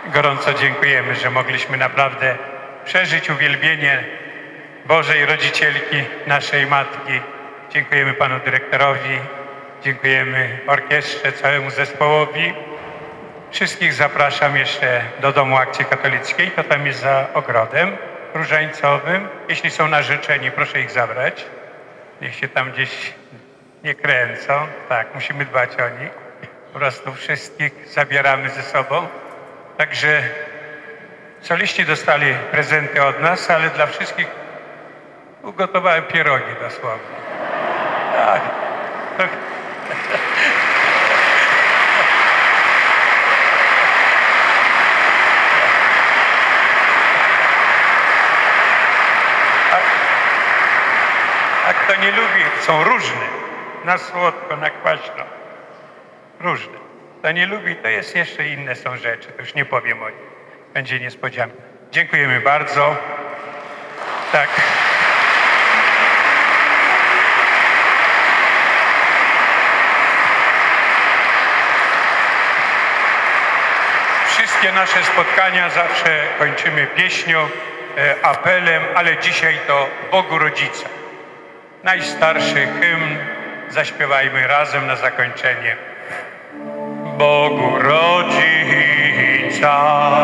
Gorąco dziękujemy, że mogliśmy naprawdę przeżyć uwielbienie Bożej Rodzicielki, naszej Matki. Dziękujemy Panu Dyrektorowi, dziękujemy orkiestrze, całemu zespołowi. Wszystkich zapraszam jeszcze do Domu Akcji Katolickiej, to tam jest za ogrodem różańcowym. Jeśli są narzeczeni, proszę ich zabrać. Niech się tam gdzieś nie kręcą. Tak, musimy dbać o nich. Po prostu wszystkich zabieramy ze sobą. Także soliści dostali prezenty od nas, ale dla wszystkich ugotowałem pierogi dosłownie. Tak. A kto nie lubi, są różne. Na słodko, na kwaśno. Różne. Kto nie lubi, to jest jeszcze inne są rzeczy. To już nie powiem o nich. Będzie niespodzianka. Dziękujemy bardzo. Tak. Wszystkie nasze spotkania zawsze kończymy pieśnią, apelem, ale dzisiaj to Bogu Rodzica. Najstarszy hymn zaśpiewajmy razem na zakończenie. Bogu Rodzica.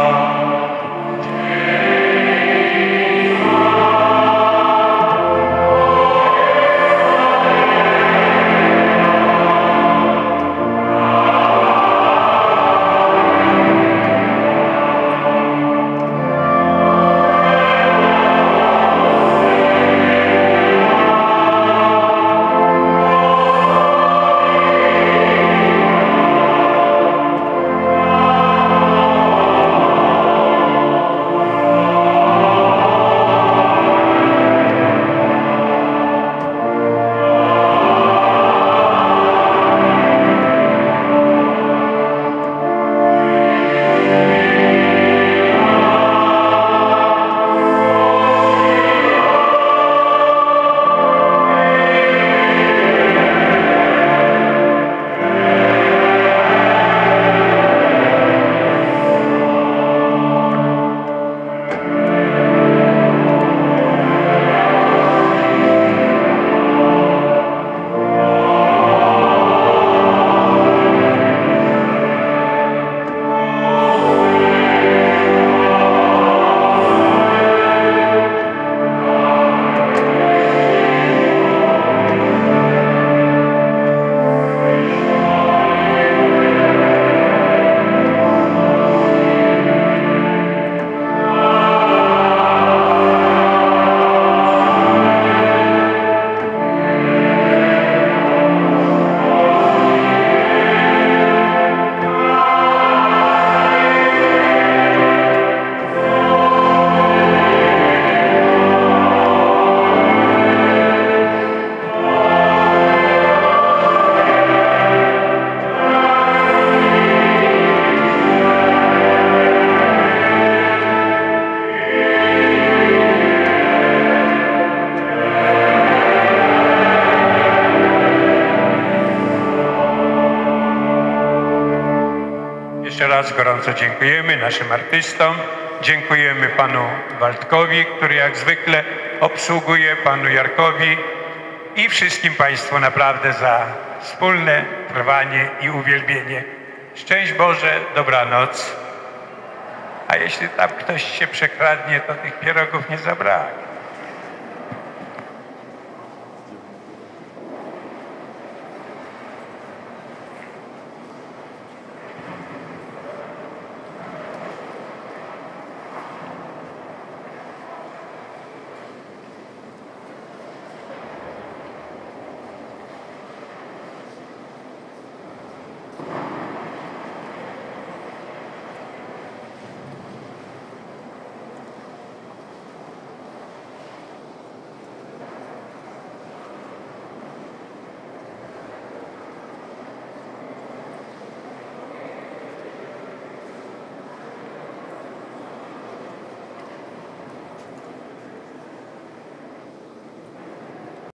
Jeszcze raz gorąco dziękujemy naszym artystom. Dziękujemy panu Waldkowi, który jak zwykle obsługuje, panu Jarkowi i wszystkim państwu naprawdę za wspólne trwanie i uwielbienie. Szczęść Boże, dobranoc. A jeśli tam ktoś się przekradnie, to tych pierogów nie zabraknie.